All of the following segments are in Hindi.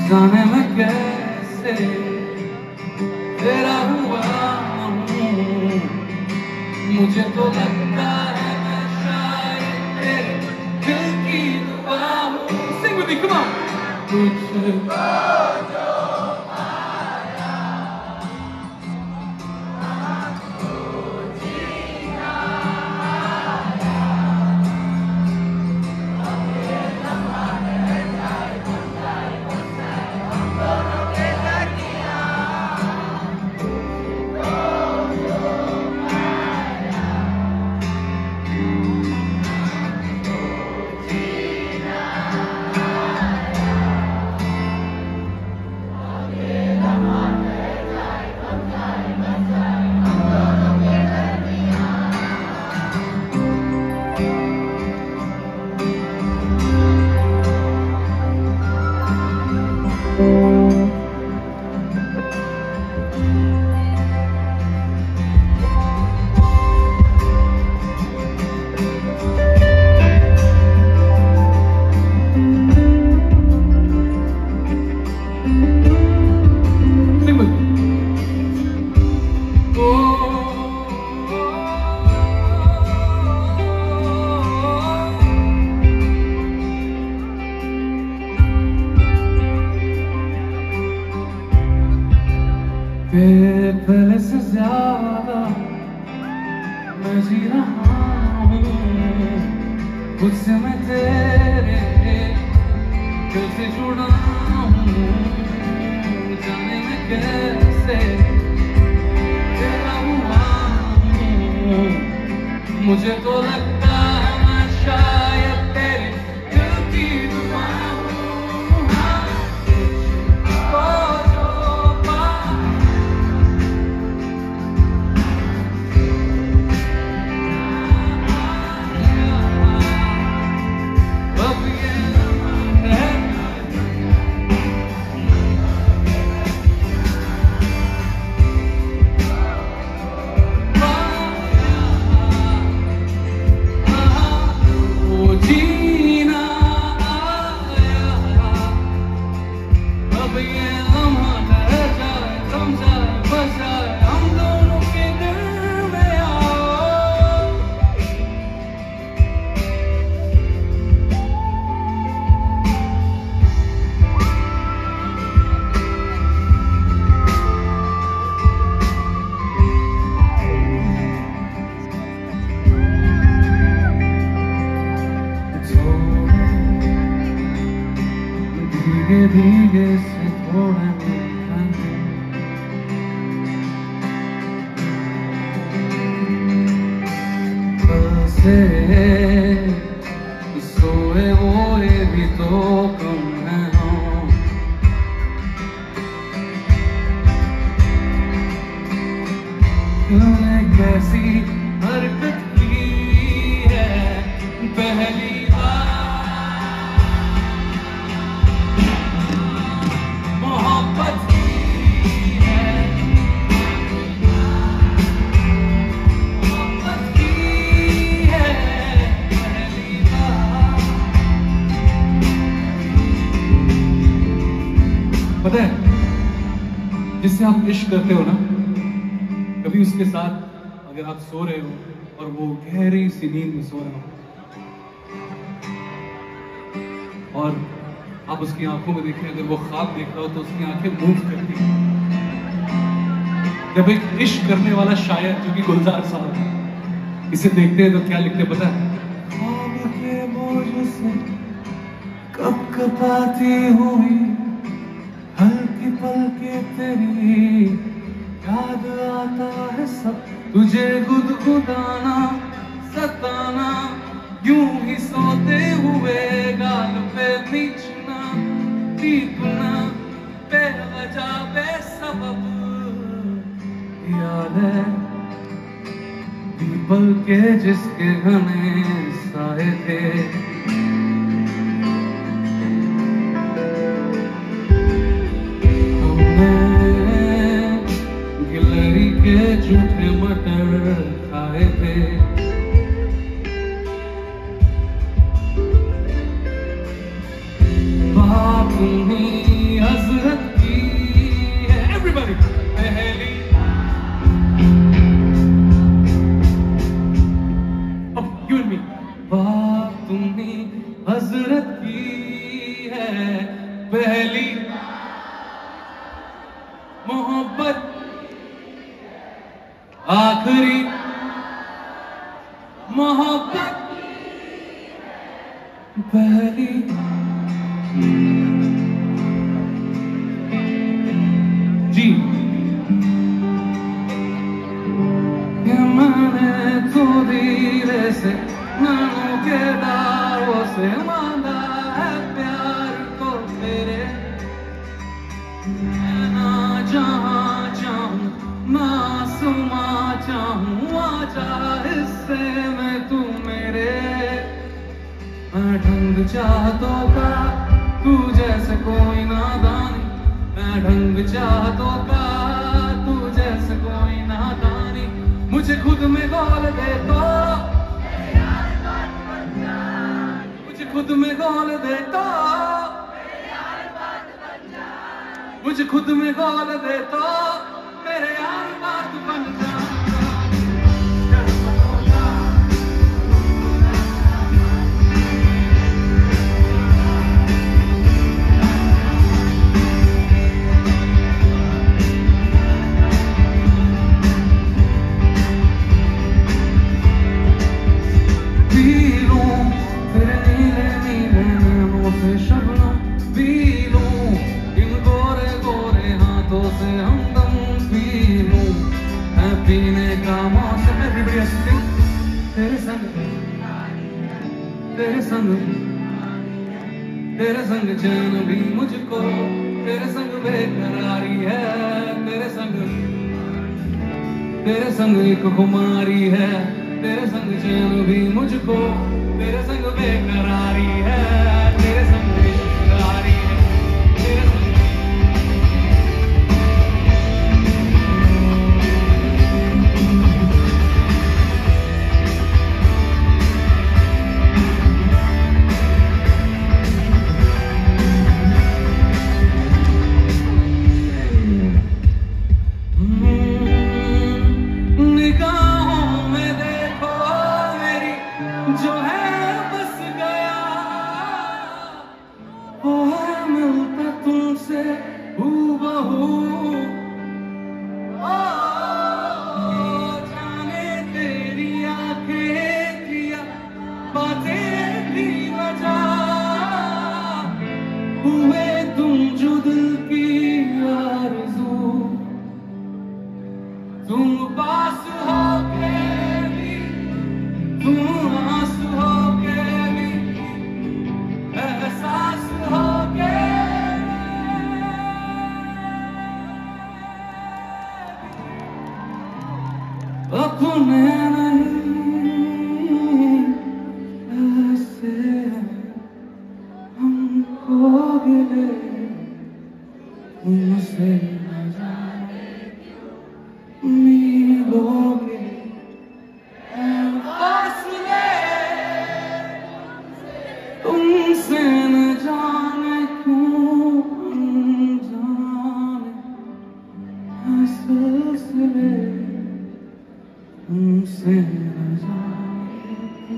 जाने मैं कैसे तेरा हुआ हूँ, मुझे तो लगता है मैं शायद तेरे दिल की दुआ हूँ। Sing with me, come on. मुझको जो पाया तो जीना आया, अब ये लम्हा रह जाए बन जाए हम दोनों के लगिया। मुझको जो पाया तो जीना पहले से ज्यादा मैं जी रहा हूँ, मुझसे मैं तेरे दिल से जुड़ा हूँ, जाने मैं कैसे तेरा हुआ हूँ, मुझे तो लगता है मैं शायद तेरे दिल की दुआ हूँ। भीगे भीगे से थोड़ा बसे सोए हुए भी तो कम है तूने कैसी हरकत की है पहली पता है जिससे आप इश्क करते हो ना, कभी उसके साथ अगर आप सो रहे हो और वो गहरी सी नींद में सो रहे हो और आप उसकी आंखों में देखें, अगर वो ख्वाब देख रहा हो तो उसकी आंखें मूव करती हैं। जब एक इश्क करने वाला शायर जो कि गुलजार साहब है, इसे देखते हैं तो क्या लिखते पता है? ख्वाब के बोझ से कब कपाती हुई हल्की पलके तेरी याद आता है सब, तुझे गुदगुदाना सताना यूं ही सोते हुए गाल पे नीचना पीटना बेवजह बेसबब याद है पीपल के जिसके घने साए थे, के झूठे मटर खाए थे, बात नहीं You and me. बात तुमने हजरत की है पहली मोहब्बत आखिरी मोहब्बत पहली जी मैंने तो धीरे से नानों के दारों से मांगा है प्यार को तेरे मैं ना जहाँ चाहूँ ना सुमा चाहूँ आजा हिस्से में तू मेरे मैं ढंग चाहतों का तू जैसे कोई नादानी मैं ढंग चाहतों का तू जैसे कोई नादानी मुझे खुद में गोल दे तो मुझे खुद में गोल दे तो मुझे खुद में गोल दे तो मेरे यार बात बन जा तेरे संग चैन भी मुझको तेरे संग बेकरारी है तेरे संग एक खुमारी है तेरे संग चैन भी मुझको तेरे संग बेकरारी है तेरे संग बेकरारी है तेरे संग जो है बस गया वो है मिलता तुमसे हूबहू जाने तेरी आंखें किया बातें भी वजह हुए तुम जो दिल की आरज़ू तुम पास हो के भी तुम अपने नहीं ऐसे हमको गिले तुमसे न जाने मिलोगे फासले तुमसे न जाने क्यों अनजाने सिलसिले तुमसे न जाने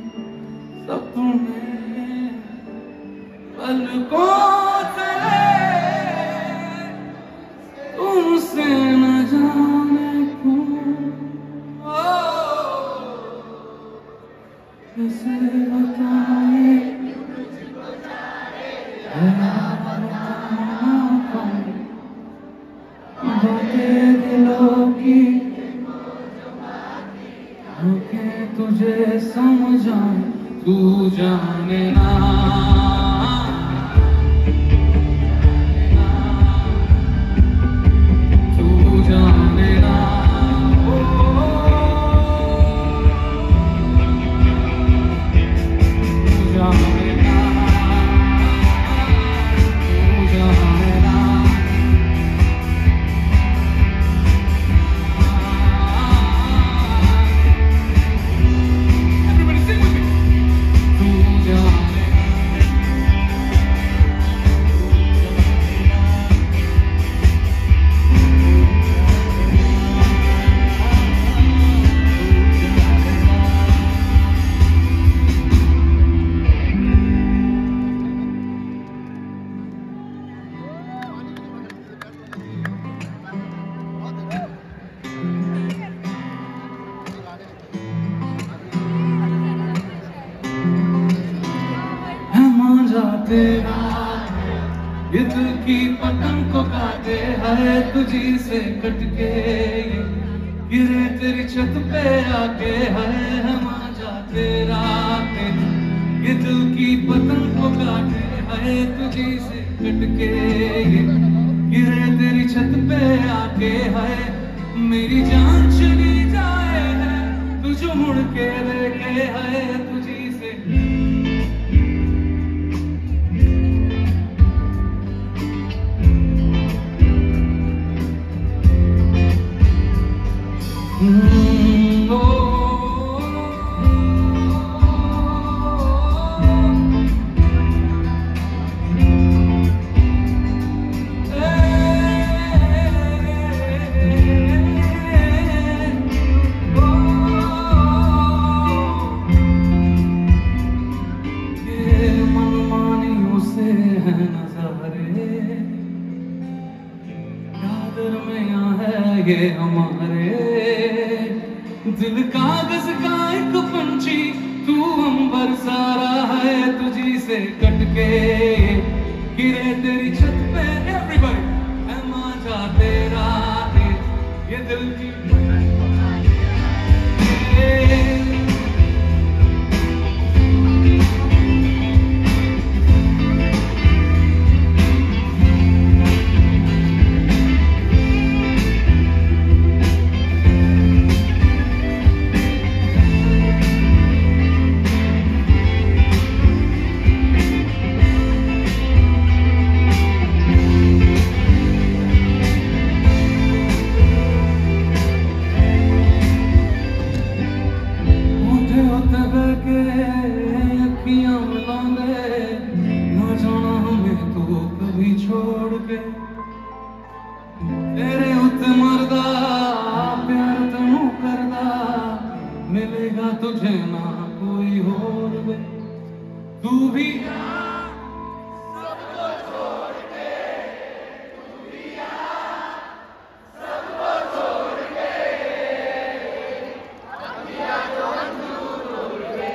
सपने पलकों तले तुमसे न जाने क्यों कैसे बताए बातें दिलों की तुझे समझा तू जाने ना तू जाने ना तू जाने ना तू जाने ना Everybody sing with me. तू जाने तेरा, ये दिल की पतंग को काटे है तुझी से कटके, गिरे तेरी छत पे आके है हम आजा तेरा, ये दिल की पतंग को काटे है तुझी से कटके, गिरे तेरी छत पे आके है मेरी जान चली जाए है तुझ मुड़ के देखे है तुझी से। ये हमारे दिल कागज का एक पंछी, तू अंबर सारा है तुझी से कटके, गिरे तेरी छत पे एवरीबॉडी है मांझा तेरा, ये दिल की छोड़ के तेरे उत्ते मरदा प्यार तनू करदा, मिलेगा तुझे ना कोई होर वे, तू भी सबको छोड़ के, तू भी सबको छोड़ के, अखियां जो अंजूर उड़ गए।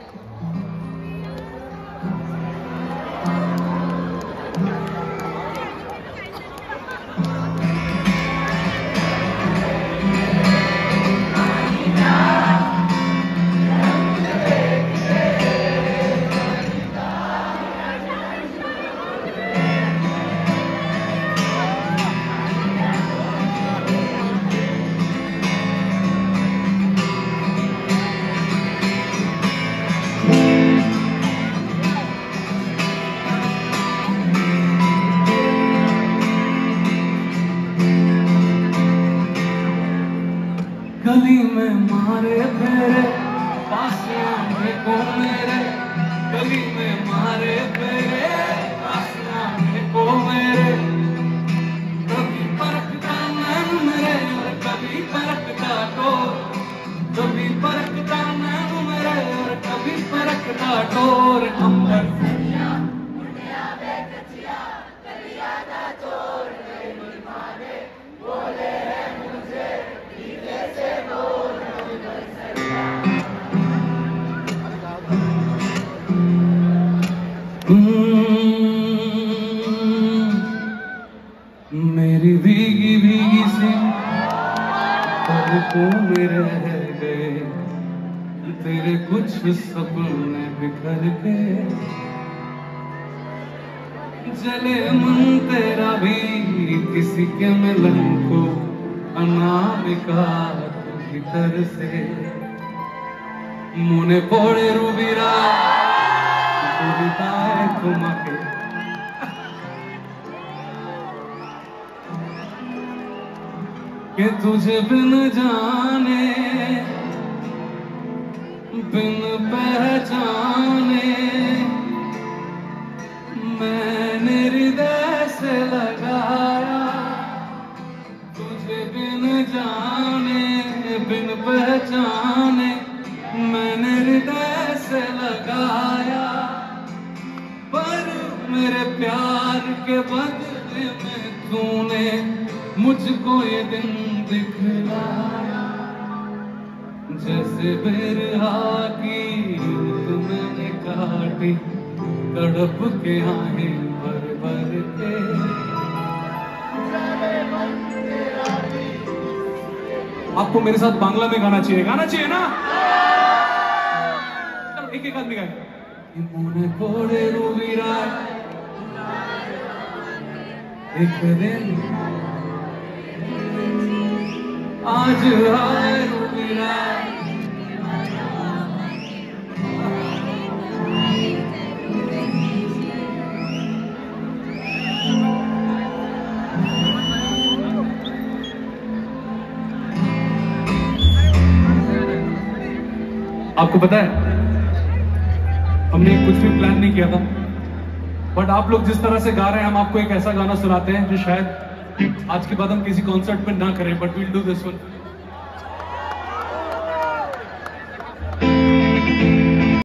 गली में मारे फेरे पास आने को मेरे, गली में मारे फेरे पास आने को मेरे, कभी परखता नैन मेरे और कभी परखता डोर, कभी परखता नैन मेरे और कभी परखता डोर, अंबर मेरी भीगी भीगी सी पलकों में रह गए तेरे कुछ सपने बिखर के, जले मन तेरा भी किसी के मिलन को अनामिका भीतर से, मुने पोड़े रूबीरा कविताएं तुम्हारे कि तुझे बिन जाने बिन पहचाने मैंने हृदय से लगाया, तुझे बिन जाने बिन पहचाने मैंने हृदय से लगाया, पर मेरे प्यार के बदले में तूने मुझको ये दिन दिखलाया, जैसे बिरहा की मैंने काटी तड़प के आहें भर भर के। आपको मेरे साथ बांग्ला में गाना चाहिए ना? चलो एक एक आदमी गाए। मुने पड़े रुबिरा एक दिन आज आए रुबिरा। आपको पता है हमने कुछ भी प्लान नहीं किया था, बट आप लोग जिस तरह से गा रहे हैं हम आपको एक ऐसा गाना सुनाते हैं जो शायद आज के बाद हम किसी कॉन्सर्ट में ना करें, but will do this one.